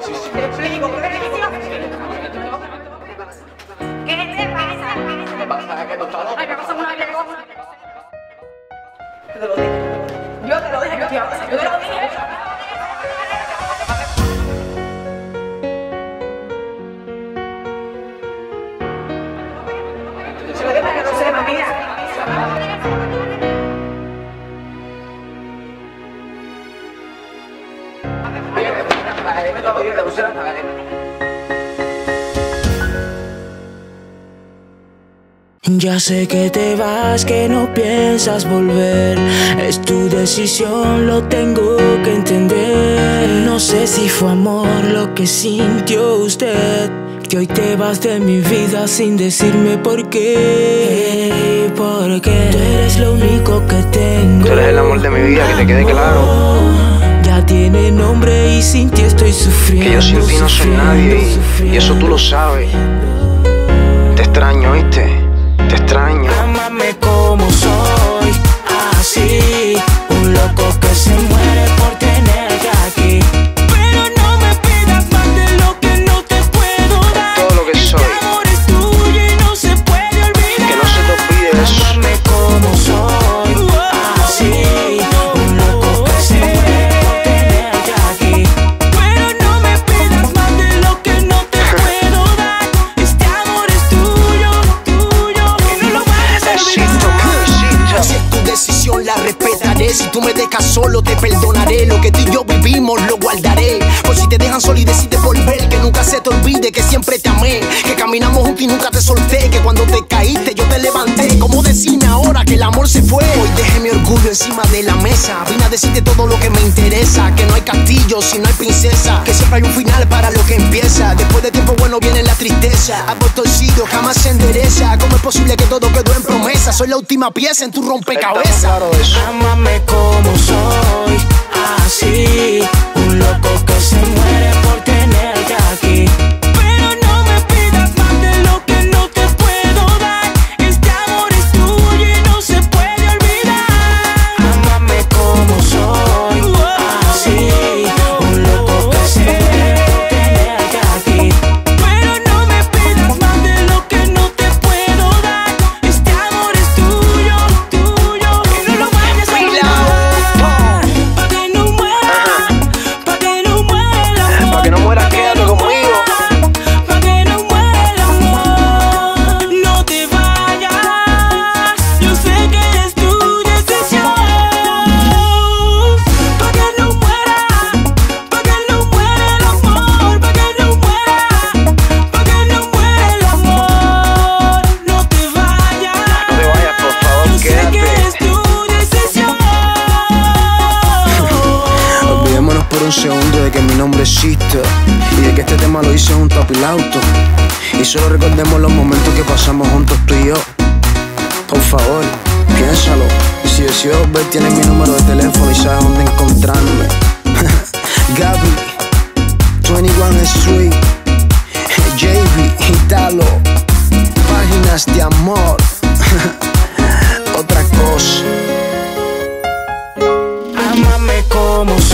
Te explico, ¿qué te pasa? ¿Qué te pasa? ¿Qué tostado? Ay, me pasa una cosa. Yo te lo dije. Yo te lo dije que te iba a pasar. Yo te lo dije. Se lo dije para que no sepa, mira. Ya sé que te vas, que no piensas volver. Es tu decisión, lo tengo que entender. No sé si fue amor lo que sintió usted, que hoy te vas de mi vida sin decirme por qué. Porque tú eres lo único que tengo. Tú eres el amor de mi vida, que te quede claro. Ya tiene nombre y sin ti estoy sufriendo. Que yo sin ti no soy nadie y eso tú lo sabes. Te extraño, ¿oíste? Te extraño. Ámame como soy, así, un loco que se muere por tenerte aquí. Pero no me pidas más de lo que no te puedo dar. Todo lo que soy. Este amor es tuyo y no se puede olvidar. Que no se te olvide eso. Ámame como soy, así, un loco que se muere por tenerte aquí. Pero no me pidas más de lo que no te puedo dar. Este amor es tuyo, tuyo, y no lo vas a olvidar. Si es tu decisión, la respetaré. Si tú me dejas solo, te perdonaré. Lo que tú y yo vivimos, lo guardaré. Por si te dejan solo y decides volver, que nunca se te olvide que siempre te amé. Que caminamos juntos y nunca te solté. Que cuando te caíste, yo te levanté. ¿Cómo decirme ahora que el amor se fue? Hoy dejé mi orgullo encima de la mesa. Vine a decirte todo lo que me interesa. Que no hay castillo si no hay princesa. Que siempre hay un final para lo que empieza. Después de tiempo bueno viene la tristeza. Árbol torcido jamás se endereza. ¿Cómo es posible que todo quedó en promesa? Soy la última pieza en tu rompecabezas. Claro de eso. Ámame como soy, así, un loco que se muere por tenerte aquí. Pero no me pidas más de lo que no te puedo dar. Este amor es tuyo y no se puede olvidar. Ámame como soy, así, un loco que se muere por tenerte aquí. Pero no me pidas más de lo que no te puedo dar. Este amor es tuyo, tuyo, y no lo vayas a olvidar. Pa' que no muera, pa' que no muera. Pa' que no mueras, quédate conmigo. Pa' que no muera, amor. No te vayas, yo sé que es tu decisión. Pa' que no muera, pa' que no muera el amor. Pa' que no muera, pa' que no muera el amor. No te vayas, No te vayas, por favor, yo sé que quédate. es tu decisión. Olvidémonos por un segundo de que mi nombre existe y de que este tema lo hice junto a Pilauto. Y solo recordemos los momentos que pasamos juntos tú y yo. Por favor, piénsalo. Y si decides volver, tienes mi número de teléfono y sabes dónde encontrarme. Gaby, 21 Street, JB, Italo, páginas de amor. Otra cosa. Ámame como soy.